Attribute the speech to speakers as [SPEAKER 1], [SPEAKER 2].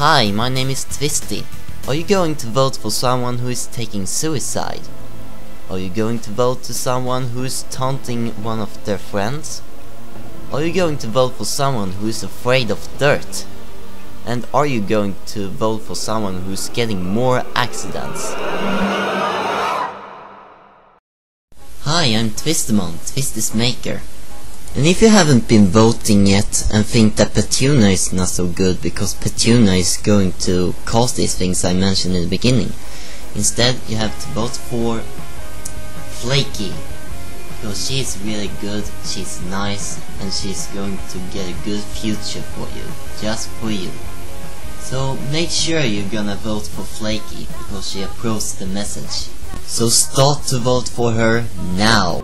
[SPEAKER 1] Hi, my name is Twisty. Are you going to vote for someone who is taking suicide? Are you going to vote to someone who is taunting one of their friends? Are you going to vote for someone who is afraid of dirt? And are you going to vote for someone who is getting more accidents? Hi, I'm Twistemon, Twisty's maker. And if you haven't been voting yet and think that Petunia is not so good because Petunia is going to cause these things I mentioned in the beginning, instead you have to vote for Flaky, because she is really good, she's nice, and she's going to get a good future for you, just for you. So make sure you're gonna vote for Flaky, because she approves the message. So start to vote for her now!